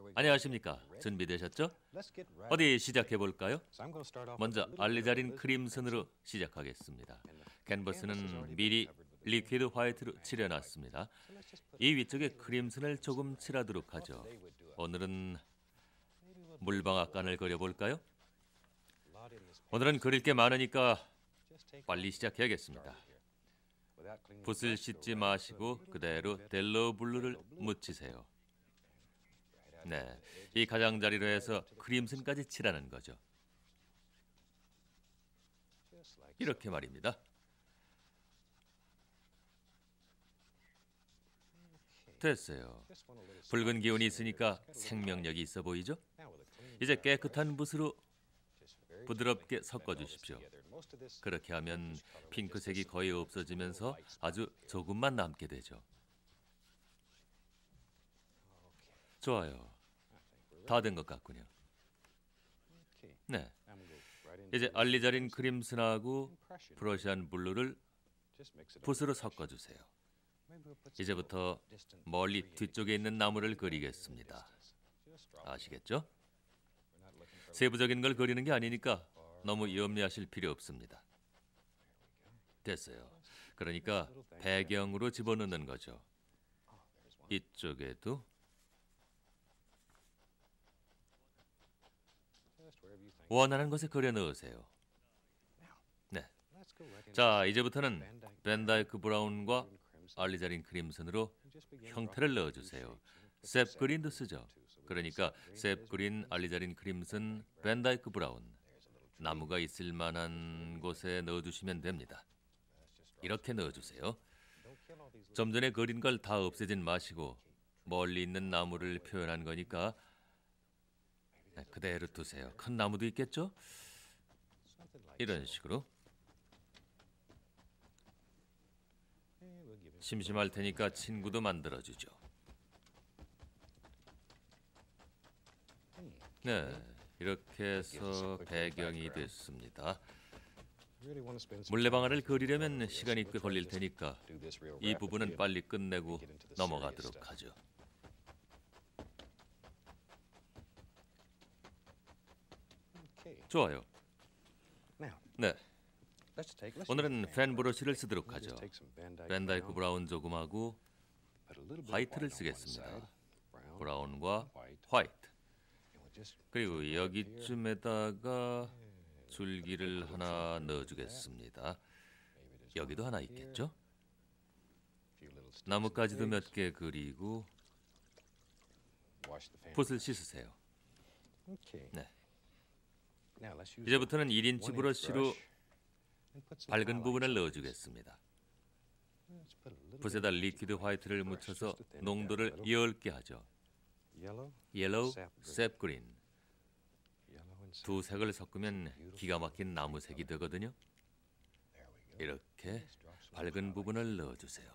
안녕하십니까? 준비되셨죠? 어디 시작해 볼까요? 먼저 알리자린 크림슨으로 시작하겠습니다. 캔버스는 미리 리퀴드 화이트로 칠해놨습니다. 이 위쪽에 크림슨을 조금 칠하도록 하죠. 오늘은 물방앗간을 그려볼까요? 오늘은 그릴 게 많으니까 빨리 시작해야겠습니다. 붓을 씻지 마시고 그대로 델로 블루를 묻히세요. 네, 이 가장자리로 해서 크림슨까지 칠하는 거죠. 이렇게 말입니다. 됐어요. 붉은 기운이 있으니까 생명력이 있어 보이죠? 이제 깨끗한 붓으로 부드럽게 섞어주십시오. 그렇게 하면 핑크색이 거의 없어지면서 아주 조금만 남게 되죠. 좋아요. 다 된 것 같군요. 네, 이제 알리자린 크림슨하고 프러시안 블루를 붓으로 섞어주세요. 이제부터 멀리 뒤쪽에 있는 나무를 그리겠습니다. 아시겠죠? 세부적인 걸 그리는 게 아니니까 너무 염려하실 필요 없습니다. 됐어요. 그러니까 배경으로 집어넣는 거죠. 이쪽에도 원하는 곳에 그려 넣으세요. 네. 자, 이제부터는 밴다이크 브라운과 알리자린 크림슨으로 형태를 넣어주세요. 셉 그린도 쓰죠. 그러니까 셉 그린, 알리자린 크림슨, 밴다이크 브라운. 나무가 있을 만한 곳에 넣어주시면 됩니다. 이렇게 넣어주세요. 좀 전에 그린 걸 다 없애진 마시고 멀리 있는 나무를 표현한 거니까 그대로 두세요. 큰 나무도 있겠죠? 이런 식으로. 심심할 테니까 친구도 만들어주죠. 네, 이렇게 해서 배경이 됐습니다. 물레방아를 그리려면 시간이 꽤 걸릴 테니까 이 부분은 빨리 끝내고 넘어가도록 하죠. 좋아요. 네, 오늘은 팬 브러쉬를 쓰도록 하죠. 밴다이크 브라운 조금하고 화이트를 쓰겠습니다. 브라운과 화이트. 그리고 여기쯤에다가 줄기를 하나 넣어주겠습니다. 여기도 하나 있겠죠? 나뭇가지도 몇 개 그리고 붓을 씻으세요. 네. 이제부터는 1인치 브러쉬로 밝은 부분을 넣어주겠습니다. 붓에다 리퀴드 화이트를 묻혀서 농도를 옅게 하죠. 옐로우, 셉 그린. 두 색을 섞으면 기가 막힌 나무색이 되거든요. 이렇게 밝은 부분을 넣어주세요.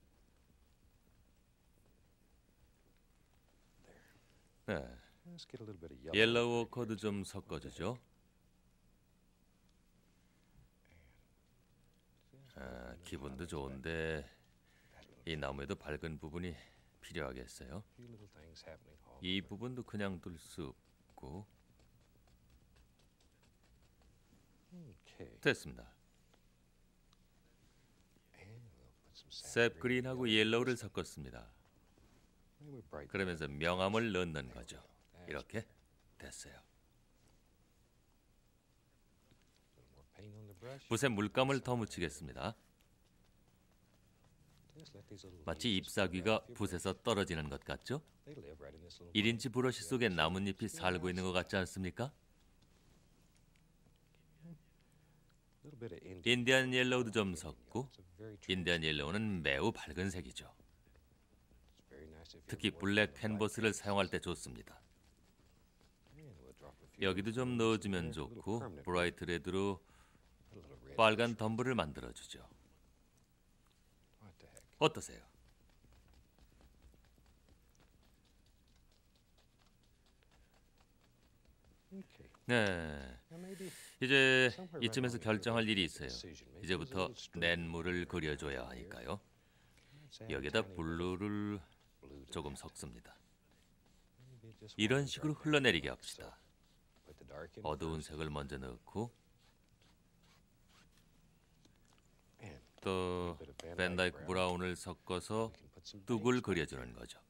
네, 옐로우 오커도 좀 섞어주죠. 기분도 좋은데 이 나무에도 밝은 부분이 필요하겠어요. 이 부분도 그냥 둘 수 없고. 됐습니다. 셉 그린하고 옐로우를 섞었습니다. 그러면서 명암을 넣는 거죠. 이렇게 됐어요. 붓에 물감을 더 묻히겠습니다. 마치 잎사귀가 붓에서 떨어지는 것 같죠? 1인치 브러쉬 속에 나뭇잎이 살고 있는 것 같지 않습니까? 인디안 옐로우도 좀 섞고, 인디안 옐로우는 매우 밝은 색이죠. 특히 블랙 캔버스를 사용할 때 좋습니다. 여기도 좀 넣어주면 좋고, 브라이트 레드로 빨간 덤불을 만들어주죠. 어떠세요? 네, 이제 이쯤에서 결정할 일이 있어요. 이제부터 냇물을 그려줘야 하니까요. 여기다 블루를 조금 섞습니다. 이런 식으로 흘러내리게 합시다. 어두운 색을 먼저 넣고 또 밴다이크 브라운을 섞어서 뚝을 그려주는 거죠.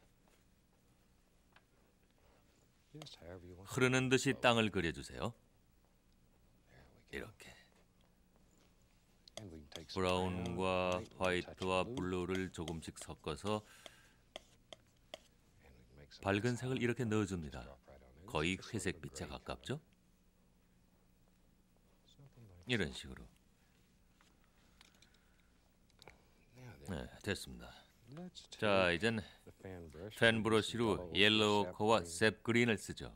흐르는 듯이 땅을 그려주세요. 이렇게 브라운과 화이트와 블루를 조금씩 섞어서 밝은 색을 이렇게 넣어줍니다. 거의 회색빛에 가깝죠? 이런 식으로. 네, 됐습니다. 자, 이젠 팬 브러쉬로 옐로우 오커와 셉 그린을 쓰죠.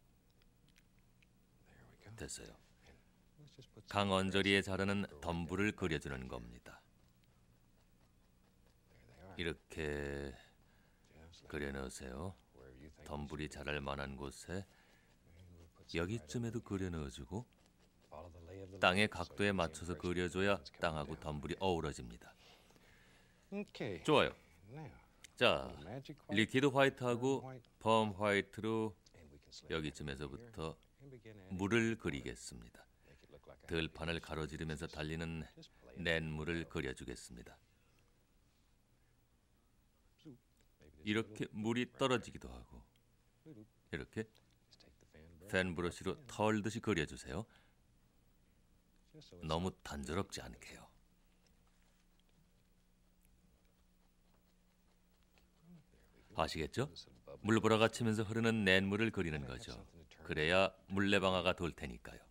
됐어요. 강 언저리에 자라는 덤불을 그려주는 겁니다. 이렇게 그려넣으세요. 덤불이 자랄 만한 곳에 여기쯤에도 그려넣어주고 땅의 각도에 맞춰서 그려줘야 땅하고 덤불이 어우러집니다. 좋아요. 자, 리퀴드 화이트하고 펌 화이트로 여기쯤에서부터 물을 그리겠습니다. 들판을 가로지르면서 달리는 냇물을 그려주겠습니다. 이렇게 물이 떨어지기도 하고 이렇게 팬 브러쉬로 털듯이 그려주세요. 너무 단조롭지 않게요. 아시겠죠? 물보라가 치면서 흐르는 냇물을 그리는 거죠. 그래야 물레방아가 돌 테니까요.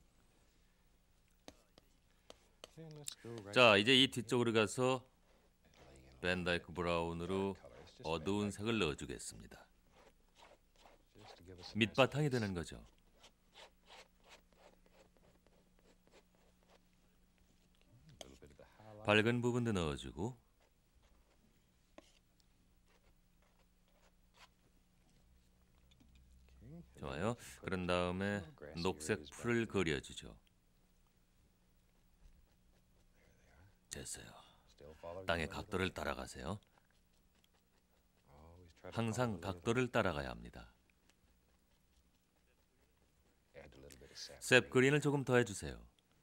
자, 이제 이 뒤쪽으로 가서 밴다이크 브라운으로 어두운 색을 넣어주겠습니다. 밑바탕이 되는 거죠. 밝은 부분도 넣어주고 좋아요. 그런 다음에 녹색 풀을 그려주죠. 됐어요. 땅의 각도를 따라가세요. 항상 각도를 따라가야 합니다. 셉 그린을 조금 더 해주세요.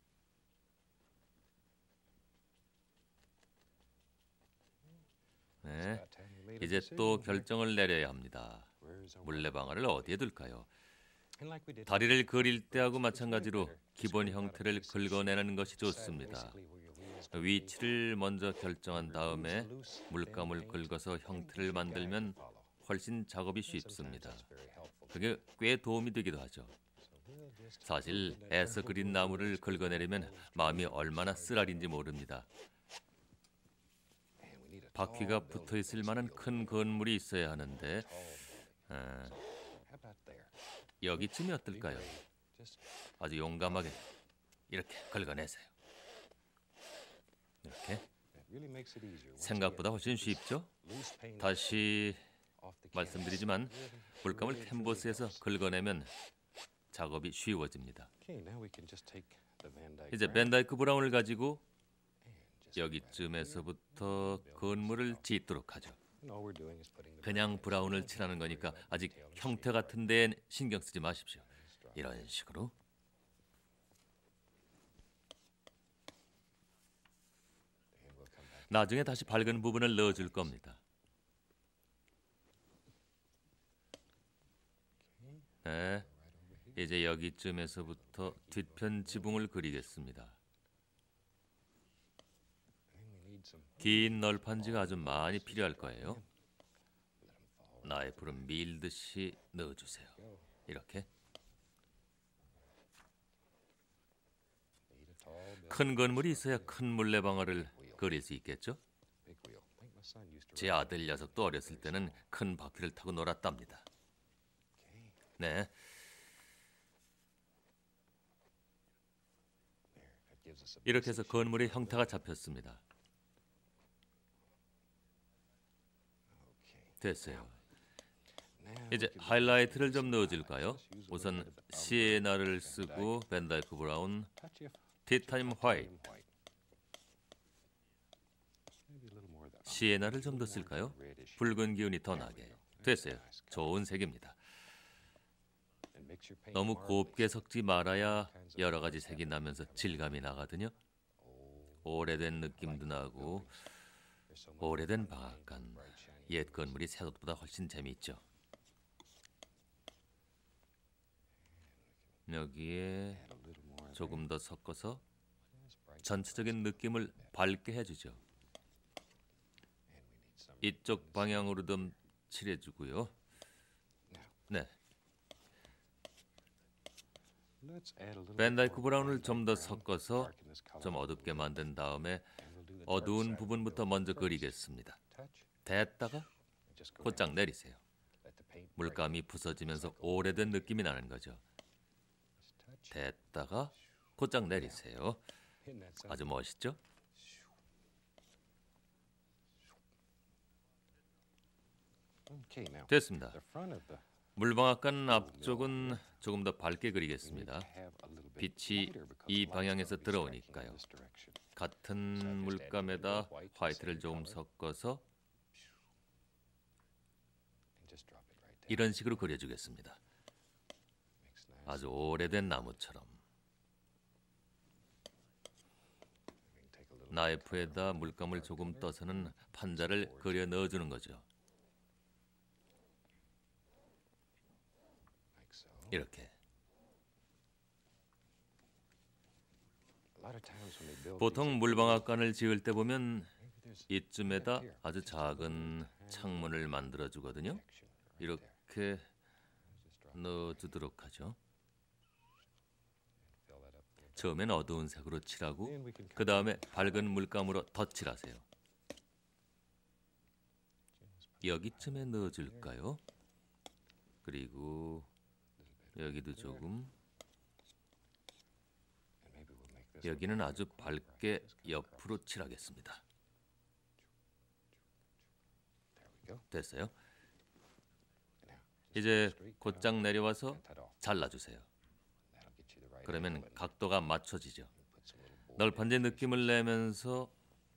네, 이제 또 결정을 내려야 합니다. 물레방아를 어디에 둘까요? 다리를 그릴 때하고 마찬가지로 기본 형태를 긁어내는 것이 좋습니다. 위치를 먼저 결정한 다음에 물감을 긁어서 형태를 만들면 훨씬 작업이 쉽습니다. 그게 꽤 도움이 되기도 하죠. 사실 애써 그린 나무를 긁어내려면 마음이 얼마나 쓰라린지 모릅니다. 바퀴가 붙어있을 만한 큰 건물이 있어야 하는데 여기쯤이 어떨까요? 아주 용감하게 이렇게 긁어내세요. 이렇게 생각보다 훨씬 쉽죠? 다시 말씀드리지만 물감을 캔버스에서 긁어내면 작업이 쉬워집니다. 이제 밴다이크 브라운을 가지고 여기쯤에서부터 건물을 짓도록 하죠. 그냥 브라운을 칠하는 거니까 아직 형태 같은 데엔 신경 쓰지 마십시오. 이런 식으로. 나중에 다시 밝은 부분을 넣어줄 겁니다. 네, 이제 여기쯤에서부터 뒤편 지붕을 그리겠습니다. 긴 널판지가 아주 많이 필요할 거예요. 나이프로 밀듯이 넣어주세요. 이렇게. 큰 건물이 있어야 큰 물레방아를 그릴 수 있겠죠? 제 아들 녀석도 어렸을 때는 큰 바퀴를 타고 놀았답니다. 네. 이렇게 해서 건물의 형태가 잡혔습니다. 됐어요. 이제 하이라이트를 좀 넣어줄까요? 우선 시에나를 쓰고 밴다이크 브라운, 티타임 화이트. 시에나를 좀 더 쓸까요? 붉은 기운이 더 나게. 됐어요. 좋은 색입니다. 너무 곱게 섞지 말아야 여러 가지 색이 나면서 질감이 나거든요. 오래된 느낌도 나고 오래된 방앗간, 옛 건물이 새 옷보다 훨씬 재미있죠. 여기에 조금 더 섞어서 전체적인 느낌을 밝게 해주죠. 이쪽 방향으로 좀 칠해주고요. 네, 밴다이크 브라운을 좀 더 섞어서 좀 어둡게 만든 다음에 어두운 부분부터 먼저 그리겠습니다. 됐다가 곧장 내리세요. 물감이 부서지면서 오래된 느낌이 나는 거죠. 됐다가 곧장 내리세요. 아주 멋있죠? 됐습니다. 물방앗간 앞쪽은 조금 더 밝게 그리겠습니다. 빛이 이 방향에서 들어오니까요. 같은 물감에다 화이트를 조금 섞어서 이런 식으로 그려주겠습니다. 아주 오래된 나무처럼. 나이프에다 물감을 조금 떠서는 판자를 그려 넣어주는 거죠. 이렇게. 보통 물방앗간을 지을 때 보면 이쯤에다 아주 작은 창문을 만들어 주거든요. 이렇게 넣어주도록 하죠. 처음엔 어두운 색으로 칠하고 그 다음에 밝은 물감으로 덧칠하세요. 여기쯤에 넣어줄까요? 그리고 여기도 조금, 여기는 아주 밝게 옆으로 칠하겠습니다. 됐어요. 이제 곧장 내려와서 잘라주세요. 그러면 각도가 맞춰지죠. 널판지 느낌을 내면서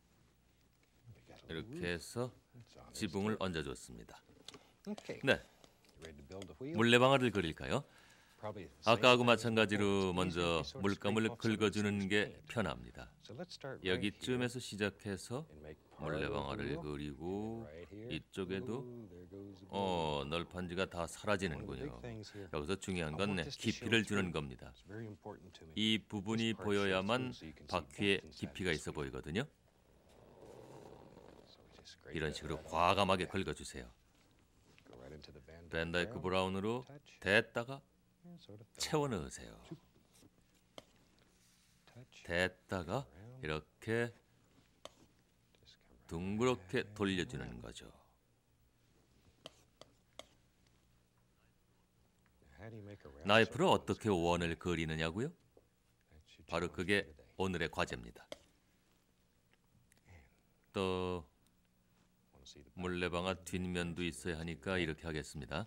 이렇게 해서 지붕을 얹어줬습니다. 네, 물레방아를 그릴까요? 아까하고 마찬가지로 먼저 물감을 긁어주는 게 편합니다. 여기쯤에서 시작해서 물레방아를 그리고 이쪽에도 널판지가 다 사라지는군요. 여기서 중요한 건 깊이를 주는 겁니다. 이 부분이 보여야만 바퀴에 깊이가 있어 보이거든요. 이런 식으로 과감하게 긁어주세요. 밴다이크 브라운으로 됐다가 채워 넣으세요. 됐다가 이렇게 둥그렇게 돌려주는 거죠. 나이프로 어떻게 원을 그리느냐고요? 바로 그게 오늘의 과제입니다. 또 물레방아 뒷면도 있어야 하니까 이렇게 하겠습니다.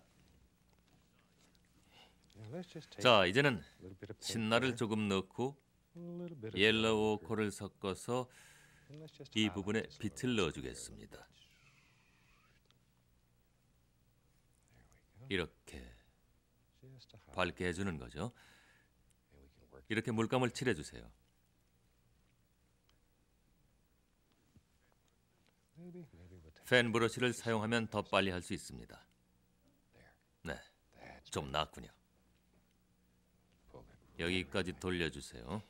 자, 이제는 신나를 조금 넣고 옐로우 오코를 섞어서 이 부분에 빛을 넣어주겠습니다. 이렇게 밝게 해주는 거죠. 이렇게 물감을 칠해주세요. 팬 브러쉬를 사용하면 더 빨리 할 수 있습니다. 네, 좀 낫군요. 여기까지 돌려주세요.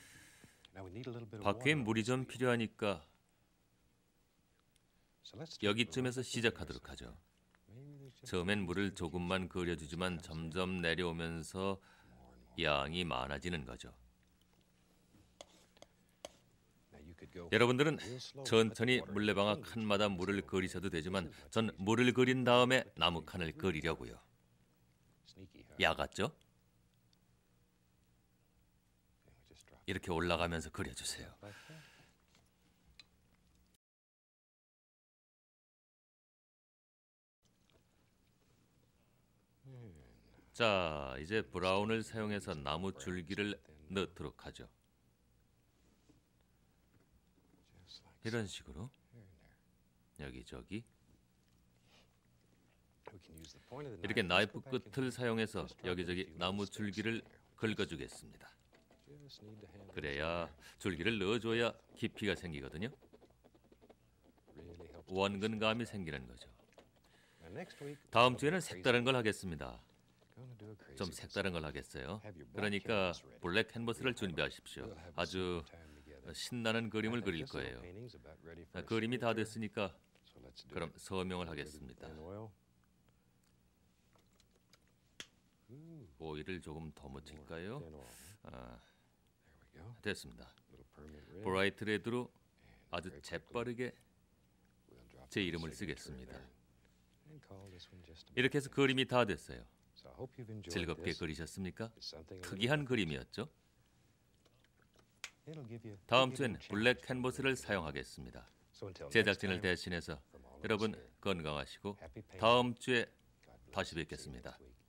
바퀴에 물이 좀 필요하니까 여기쯤에서 시작하도록 하죠. 처음엔 물을 조금만 그려주지만 점점 내려오면서 양이 많아지는 거죠. 여러분들은 천천히 물레방아 칸마다 물을 그리셔도 되지만 전 물을 그린 다음에 나무 칸을 그리려고요. 야 같죠? 이렇게 올라가면서 그려주세요. 자, 이제 브라운을 사용해서 나무 줄기를 넣도록 하죠. 이런 식으로 여기저기 이렇게 나이프 끝을 사용해서 여기저기 나무 줄기를 긁어주겠습니다. 그래야 줄기를 넣어줘야 깊이가 생기거든요. 원근감이 생기는 거죠. 다음 주에는 색다른 걸 하겠습니다. 좀 색다른 걸 하겠어요. 그러니까 블랙 캔버스를 준비하십시오. 아주 신나는 그림을 그릴 거예요. 그림이 다 됐으니까 그럼 서명을 하겠습니다. 오일을 조금 더 묻힐까요? 됐습니다. 브라이트 레드로 아주 재빠르게 제 이름을 쓰겠습니다. 이렇게 해서 그림이 다 됐어요. 즐겁게 그리셨습니까? 특이한 그림이었죠? 다음 주엔 블랙 캔버스를 사용하겠습니다. 제작진을 대신해서 여러분 건강하시고 다음 주에 다시 뵙겠습니다.